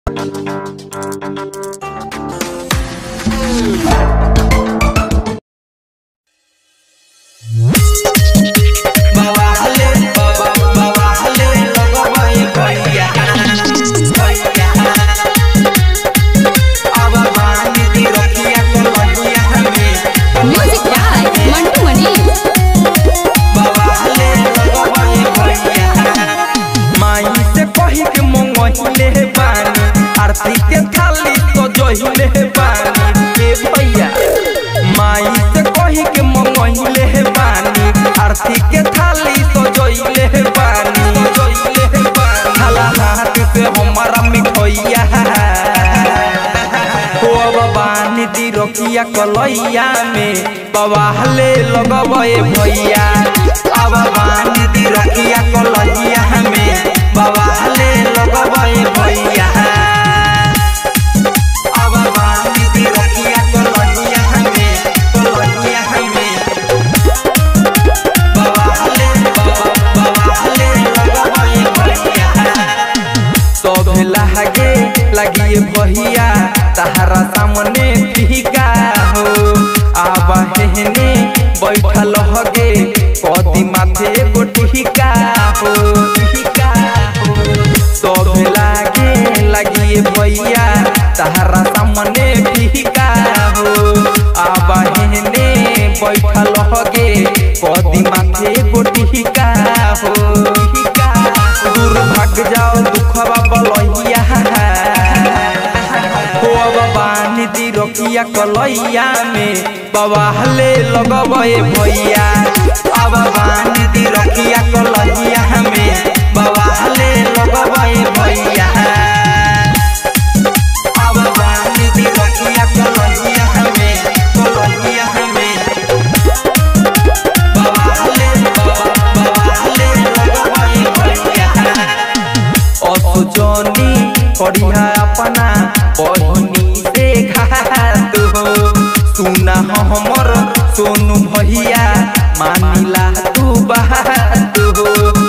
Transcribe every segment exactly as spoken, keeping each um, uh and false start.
आरती के थाली तो जोहिले बानी के भैया माई से कही के मंगहिले बानी आरती के थाली तो जोहिले बानी जोहिले बानी थाला हाथ से हमारा मिठैया हो बानी दी रखिया कलैया में बवाले लगबे भैया अब बानी दी रखिया कलैया में बवाले लगबे भैया लगे लगिए भैया तहरा सामने फीका हो आवा हेने बैठल हगे कदी माथे गोटिका हो फीका हो सब लागे लगिए भैया तहरा सामने फीका हो आवा हेने बैठल हगे कदी माथे गोटिका हो दूर भाग जाओ दुखवा बलैया हो बानी दी रखिया कलैया में बवाले लगबे भैया अब बानी दी रखिया कलैया में बवाले लगबे भैया अब बानी दी रखिया कलैया में कलैया में बवाले बवाले लगबे भैया असुजनी करिया अपना बहिनी से घात हो सुना हमर सोनू भैया मानिला तू बात हो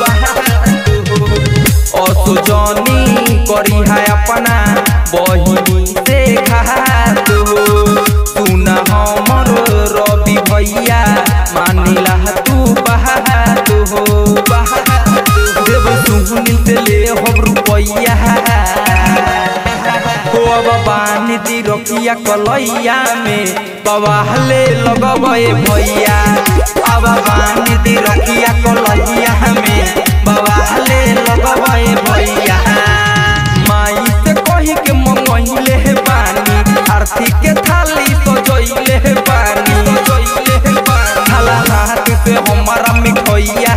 असुजनी करिया अपना बहिनी से घात हो सुना हमर रवि भैया मानिला तू बात हो देव सुनील से ले हम रुपैया हो अब बानी दी रखिया कलैया में बवाले लगबे भैया अब बानी दी रखिया कलैया में बवाले लगबे भैया माई से कही के मंगहिले बानी आरती के थाली तो जोइले बानी जोइले बानी थाला हाथ से हमारा मिठैया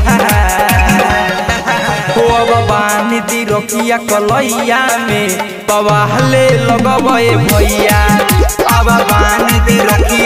हो अब बानी दी रखिया कलैया में बवाले लगबे भैया अब बानी दी रखिया